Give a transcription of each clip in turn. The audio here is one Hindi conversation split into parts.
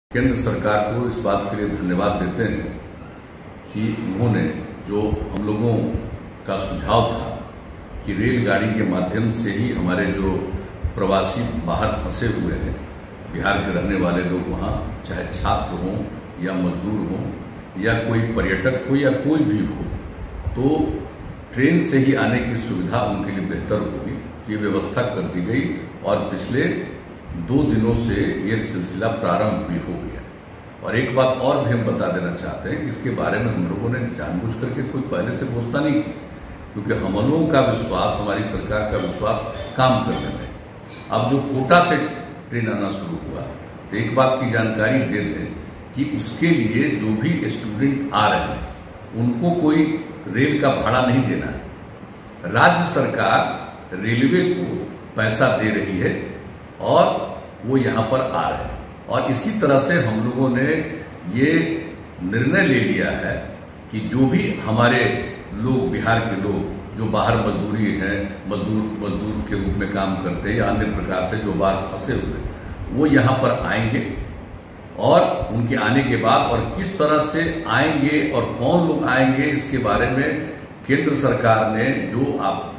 केंद्र सरकार को इस बात के लिए धन्यवाद देते हैं कि उन्होंने जो हम लोगों का सुझाव था कि रेलगाड़ी के माध्यम से ही हमारे जो प्रवासी बाहर फंसे हुए हैं, बिहार के रहने वाले लोग वहाँ चाहे छात्र हों या मजदूर हों या कोई पर्यटक हो या कोई भी हो, तो ट्रेन से ही आने की सुविधा उनके लिए बेहतर होगी। ये व्यवस्था कर दी गई और पिछले 2 दिनों से ये सिलसिला प्रारंभ भी हो गया। और एक बात और भी हम बता देना चाहते हैं कि इसके बारे में हम लोगों ने जानबूझ करके कोई पहले से घोषणा नहीं की, क्योंकि हम लोगों का विश्वास, हमारी सरकार का विश्वास काम करने में। अब जो कोटा से ट्रेन आना शुरू हुआ, तो एक बात की जानकारी दे दें कि उसके लिए जो भी स्टूडेंट आ रहे हैं उनको कोई रेल का भाड़ा नहीं देना है। राज्य सरकार रेलवे को पैसा दे रही है और वो यहाँ पर आ रहे हैं। और इसी तरह से हम लोगों ने ये निर्णय ले लिया है कि जो भी हमारे लोग, बिहार के लोग जो बाहर मजदूरी है, मजदूर के रूप में काम करते हैं या अन्य प्रकार से जो बाहर फंसे हुए, वो यहाँ पर आएंगे। और उनके आने के बाद और किस तरह से आएंगे और कौन लोग आएंगे, इसके बारे में केंद्र सरकार ने जो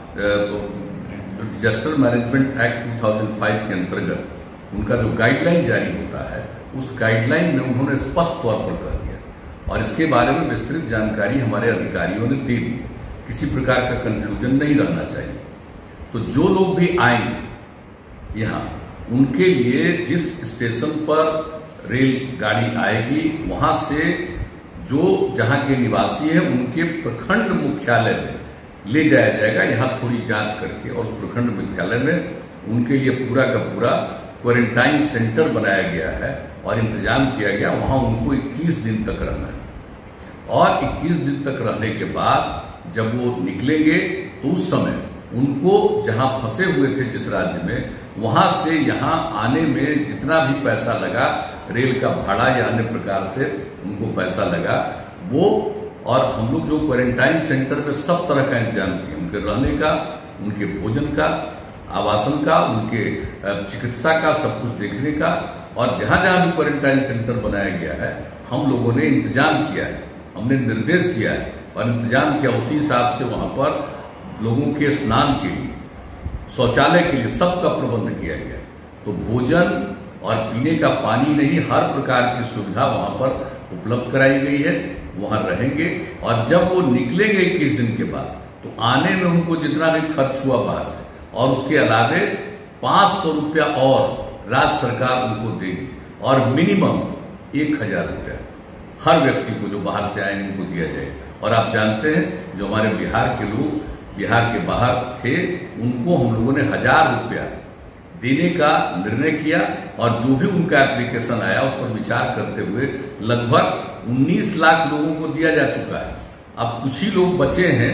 डिजास्टर मैनेजमेंट एक्ट 2005 के अंतर्गत उनका जो गाइडलाइन जारी होता है, उस गाइडलाइन में उन्होंने स्पष्ट तौर पर कह दिया और इसके बारे में विस्तृत जानकारी हमारे अधिकारियों ने दे दी। किसी प्रकार का कंफ्यूजन नहीं रहना चाहिए। तो जो लोग भी आएंगे यहाँ, उनके लिए जिस स्टेशन पर रेलगाड़ी आएगी, वहां से जो जहां के निवासी हैं उनके प्रखंड मुख्यालय में ले जाया जाएगा, यहाँ थोड़ी जांच करके, और उस प्रखंड मुख्यालय में उनके लिए पूरा का पूरा क्वारंटाइन सेंटर बनाया गया है और इंतजाम किया गया। वहां उनको 21 दिन तक रहना है और 21 दिन तक रहने के बाद जब वो निकलेंगे तो उस समय उनको जहां फंसे हुए थे जिस राज्य में, वहां से यहां आने में जितना भी पैसा लगा, रेल का भाड़ा या अन्य प्रकार से उनको पैसा लगा, वो और हम लोग जो क्वारंटाइन सेंटर में सब तरह का इंतजाम किए, उनके रहने का, उनके भोजन का, आवासन का, उनके चिकित्सा का, सब कुछ देखने का। और जहां जहां भी क्वारंटाइन सेंटर बनाया गया है, हम लोगों ने इंतजाम किया है, हमने निर्देश दिया है और इंतजाम किया। उसी हिसाब से वहां पर लोगों के स्नान के लिए, शौचालय के लिए सबका प्रबंध किया गया। तो भोजन और पीने का पानी नहीं, हर प्रकार की सुविधा वहां पर उपलब्ध कराई गई है। वहां रहेंगे और जब वो निकलेंगे 21 दिन के बाद, तो आने में उनको जितना भी खर्च हुआ बाहर से, और उसके अलावे 500 रुपया और राज्य सरकार उनको देगी और मिनिमम 1000 रुपया हर व्यक्ति को जो बाहर से आएंगे उनको दिया जाएगा। और आप जानते हैं जो हमारे बिहार के लोग बिहार के बाहर थे, उनको हम लोगों ने 1000 रुपया देने का निर्णय किया और जो भी उनका एप्लीकेशन आया उस पर विचार करते हुए लगभग 19 लाख लोगों को दिया जा चुका है। अब कुछ ही लोग बचे हैं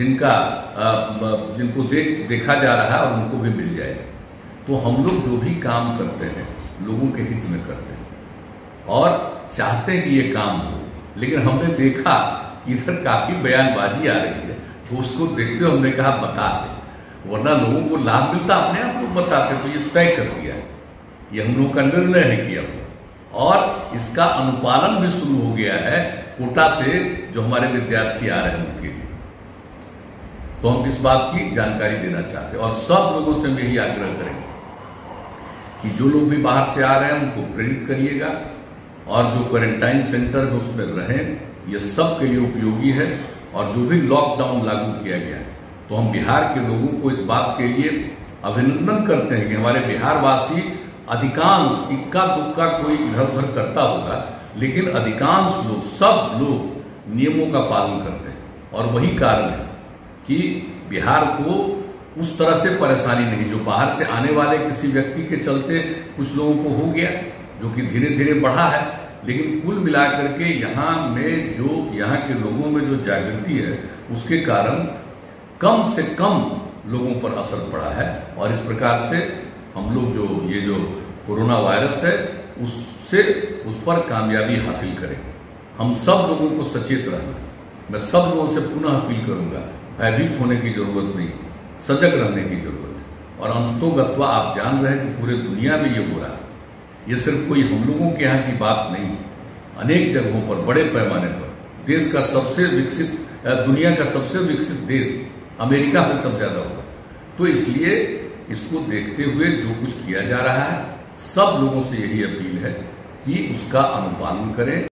जिनको देखा जा रहा है और उनको भी मिल जाएगा। तो हम लोग जो भी काम करते हैं लोगों के हित में करते हैं और चाहते हैं कि ये काम हो। लेकिन हमने देखा कि इधर काफी बयानबाजी आ रही है, तो उसको देखते हुए हमने कहा बता दें, वरना लोगों को लाभ मिलता, अपने आप लोग बताते। तो ये तय कर दिया है, ये हम लोगों का निर्णय है किया और इसका अनुपालन भी शुरू हो गया है कोटा से जो हमारे विद्यार्थी आ रहे हैं उनके लिए। तो हम इस बात की जानकारी देना चाहते हैं और सब लोगों से हम यही आग्रह करेंगे कि जो लोग भी बाहर से आ रहे हैं उनको प्रेरित करिएगा और जो क्वारंटाइन सेंटर है उसमें रहें। ये सब के लिए उपयोगी है। और जो भी लॉकडाउन लागू किया गया है, तो हम बिहार के लोगों को इस बात के लिए अभिनंदन करते हैं कि हमारे बिहारवासी अधिकांश, इक्का दुक्का कोई इधर उधर करता होगा, लेकिन अधिकांश लोग, सब लोग नियमों का पालन करते हैं। और वही कारण है कि बिहार को उस तरह से परेशानी नहीं, जो बाहर से आने वाले किसी व्यक्ति के चलते कुछ लोगों को हो गया, जो कि धीरे धीरे बढ़ा है। लेकिन कुल मिलाकर के यहाँ के लोगों में जो जागृति है, उसके कारण कम से कम लोगों पर असर पड़ा है। और इस प्रकार से हम लोग जो कोरोना वायरस है उस पर कामयाबी हासिल करें। हम सब लोगों को सचेत रहना, मैं सब लोगों से पुनः अपील करूंगा, भयभीत होने की जरूरत नहीं, सजग रहने की जरूरत है। और अंततोगत्वा आप जान रहे हैं कि पूरे दुनिया में ये हो रहा है ये सिर्फ कोई हम लोगों के यहाँ की बात नहीं, अनेक जगहों पर बड़े पैमाने पर देश का सबसे विकसित, दुनिया का सबसे विकसित देश अमेरिका में सब ज्यादा होगा। तो इसलिए इसको देखते हुए जो कुछ किया जा रहा है, सब लोगों से यही अपील है कि उसका अनुपालन करें।